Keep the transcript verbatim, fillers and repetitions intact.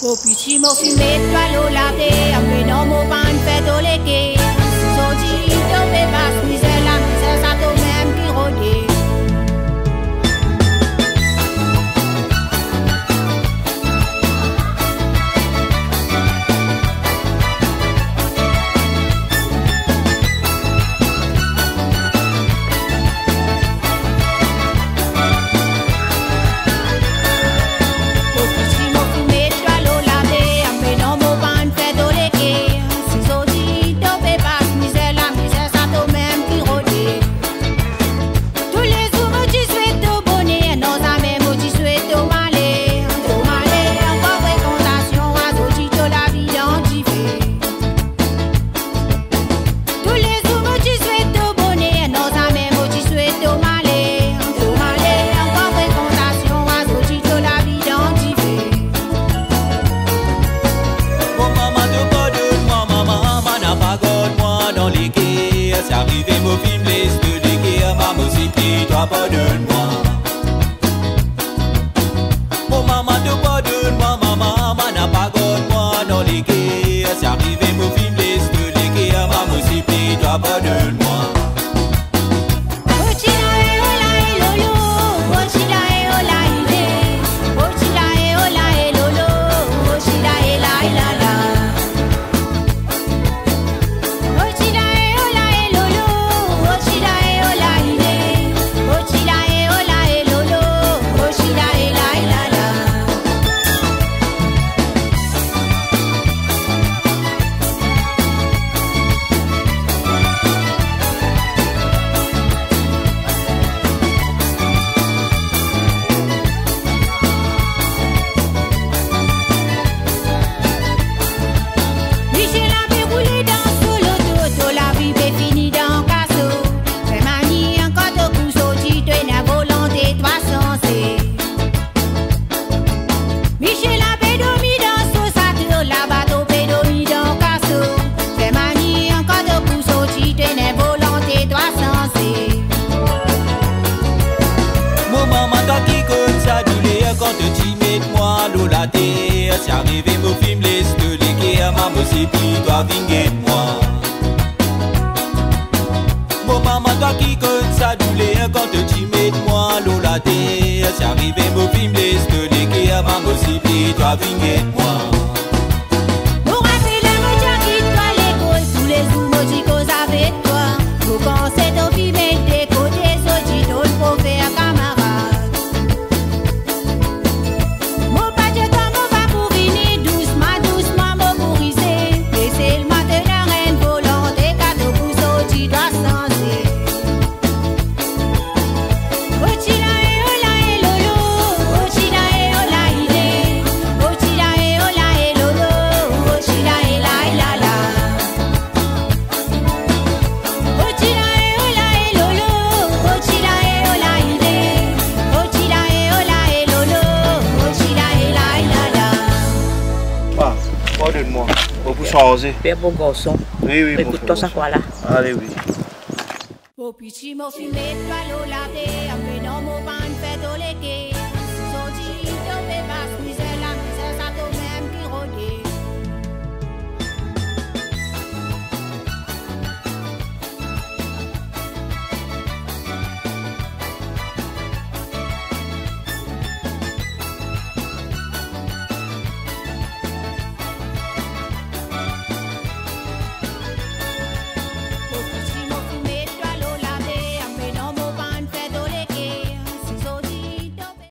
Au petit mot fumé, toi l'eau lavé, après non mon pan fait au légué. Sorti, t'en fais pas, misère la misère, ça toi même qui rôde. Pardonne-moi. Mon maman te pardonne-moi, ma maman n'a pas pardonne-moi dans les quais. C'est arrivé mon film liste de l'équé, maman aussi prie, toi pardonne-moi. C'est arrivé mon film liste de l'équé, maman aussi prie, toi vigne de moi. Mon maman toi qui compte ça douleur quand tu mets de moi l'eau la terre. C'est arrivé mon film liste de l'équé, maman aussi prie, toi vigne de moi. Nous rappelons mon Dieu qui toi l'école, tous les jours mon Dieu cause avec toi. Vous pensez au film des côtés, so tu donnes pour faire camarade. Pardonne-moi, on peut changer. Bien bon garçon. Oui, oui, écoute-toi ça quoi là. Allez, oui. Au petit mot fumé, toi l'eau lavé, après non mon pan fait au légué.